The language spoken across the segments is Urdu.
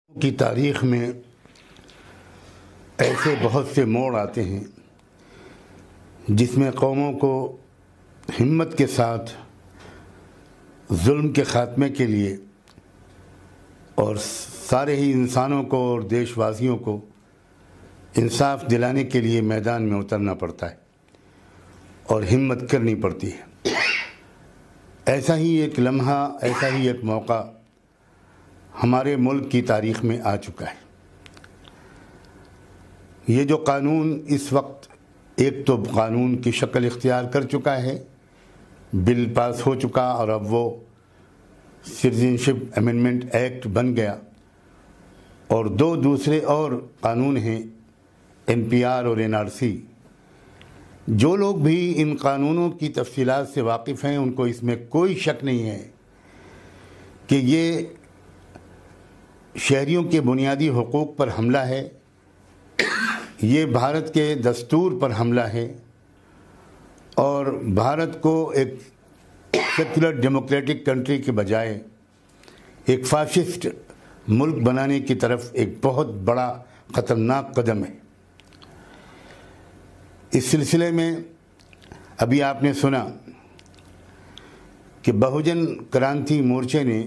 کی تاریخ میں ایسے بہت سے موڑ آتے ہیں جس میں قوموں کو ہمت کے ساتھ ظلم کے خاتمے کے لیے اور سارے ہی انسانوں کو اور دیش واسیوں کو انصاف دلانے کے لیے میدان میں اترنا پڑتا ہے اور ہمت کرنی پڑتی ہے۔ ایسا ہی ایک لمحہ، ایسا ہی ایک موقع ہمارے ملک کی تاریخ میں آ چکا ہے۔ یہ جو قانون اس وقت ایک تو قانون کی شکل اختیار کر چکا ہے، بل پاس ہو چکا اور اب وہ سٹیزنشپ امینڈمنٹ ایکٹ بن گیا، اور دو دوسرے اور قانون ہیں NPR اور NRC۔ جو لوگ بھی ان قانونوں کی تفصیلات سے واقف ہیں ان کو اس میں کوئی شک نہیں ہے کہ یہ شہریوں کے بنیادی حقوق پر حملہ ہے، یہ بھارت کے دستور پر حملہ ہے اور بھارت کو ایک سیکولر ڈیموکریٹک کنٹری کے بجائے ایک فاشسٹ ملک بنانے کی طرف ایک بہت بڑا خطرناک قدم ہے۔ اس سلسلے میں ابھی آپ نے سنا کہ بہوجن کرانتی مورچے نے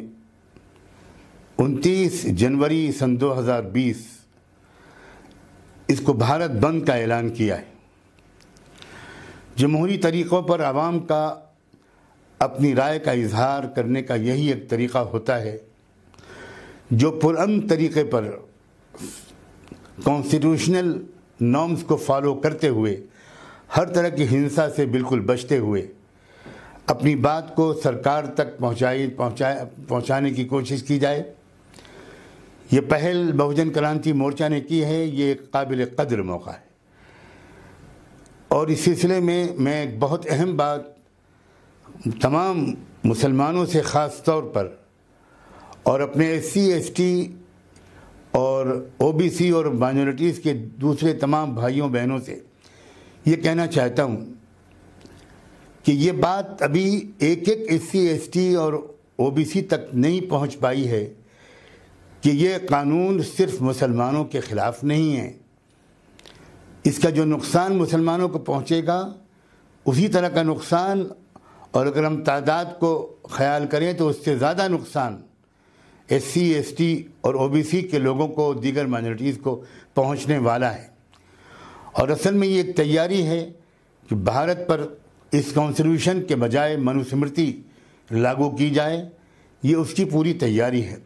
29 جنوری سن 2020 اس کو بھارت بند کا اعلان کیا ہے۔ جمہوری طریقوں پر عوام کا اپنی رائے کا اظہار کرنے کا یہی ایک طریقہ ہوتا ہے جو پرامن طریقے پر کانسٹیٹیوشنل نارمز کو فالو کرتے ہوئے ہر طرح کی ہنسا سے بالکل بچتے ہوئے اپنی بات کو سرکار تک پہنچانے کی کوشش کی جائے۔ یہ پہل بہوجن کرانتی مورچہ نے کی ہے، یہ ایک قابل قدر موقع ہے۔ اور اس سلسلے میں ایک بہت اہم بات تمام مسلمانوں سے خاص طور پر اور اپنے SC ST اور OBC اور مائنورٹیز کے دوسرے تمام بھائیوں بہنوں سے یہ کہنا چاہتا ہوں کہ یہ بات ابھی ایک SC ST اور OBC تک نہیں پہنچ پائی ہے کہ یہ قانون صرف مسلمانوں کے خلاف نہیں ہے۔ اس کا جو نقصان مسلمانوں کو پہنچے گا اسی طرح کا نقصان، اور اگر ہم تعداد کو خیال کریں تو اس سے زیادہ نقصان SC ST اور OBC کے لوگوں کو، دیگر مائنورٹیز کو پہنچنے والا ہے۔ اور اصل میں یہ ایک تیاری ہے کہ بھارت پر اس کانسٹیٹیوشن کے بجائے منوسمرتی لاگو کی جائے، یہ اس کی پوری تیاری ہے۔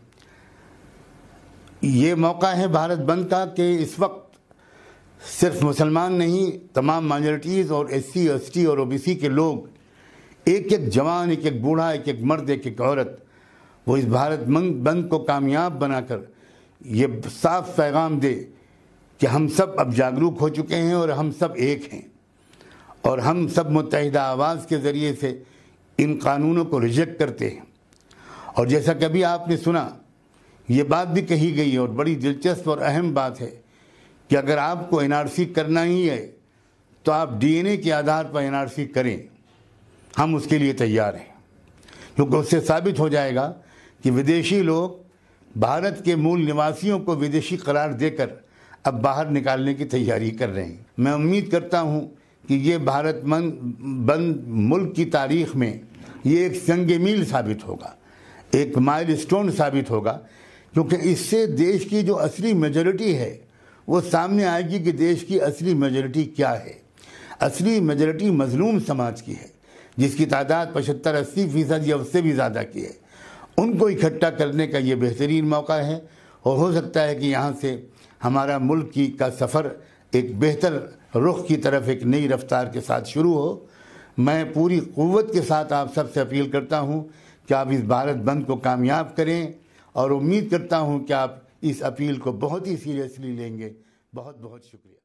یہ موقع ہے بھارت بند کا کہ اس وقت صرف مسلمان نہیں، تمام مائنورٹیز اور SC ST اور OBC کے لوگ، ایک جوان، ایک بوڑھا، ایک مرد، ایک عورت، وہ اس بھارت بند کو کامیاب بنا کر یہ صاف پیغام دے کہ ہم سب اب جاگروک ہو چکے ہیں اور ہم سب ایک ہیں، اور ہم سب متحدہ آواز کے ذریعے سے ان قانونوں کو ریجیکٹ کرتے ہیں۔ اور جیسا کہ ابھی آپ نے سنا، یہ بات بھی کہی گئی اور بڑی دلچسپ اور اہم بات ہے کہ اگر آپ کو NRC کرنا ہی ہے تو آپ DNA کے آدھار پر NRC کریں، ہم اس کے لیے تیار ہیں، کیونکہ اس سے ثابت ہو جائے گا کہ ودیشی لوگ بھارت کے مول نواسیوں کو ودیشی قرار دے کر اب باہر نکالنے کی تیاری کر رہے ہیں۔ میں امید کرتا ہوں کہ یہ بھارت بند ملک کی تاریخ میں یہ ایک سنگ میل ثابت ہوگا، ایک مائل سٹون ثابت ہوگا، کیونکہ اس سے دیش کی جو اصلی میجورٹی ہے وہ سامنے آئے گی کہ دیش کی اصلی میجورٹی کیا ہے۔ اصلی میجورٹی مظلوم سماج کی ہے، جس کی تعداد 75-80% یا اس سے بھی زیادہ کی ہے۔ ان کو اکٹھا کرنے کا یہ بہترین موقع ہے، اور ہو سکتا ہے کہ یہاں سے ہمارا ملک کا سفر ایک بہتر رخ کی طرف ایک نئی رفتار کے ساتھ شروع ہو۔ میں پوری قوت کے ساتھ آپ سب سے اپیل کرتا ہوں کہ آپ اس بھارت بند کو کامیاب کریں، اور امید کرتا ہوں کہ آپ اس اپیل کو بہت ہی سیریسلی لیں گے۔ بہت بہت شکریہ۔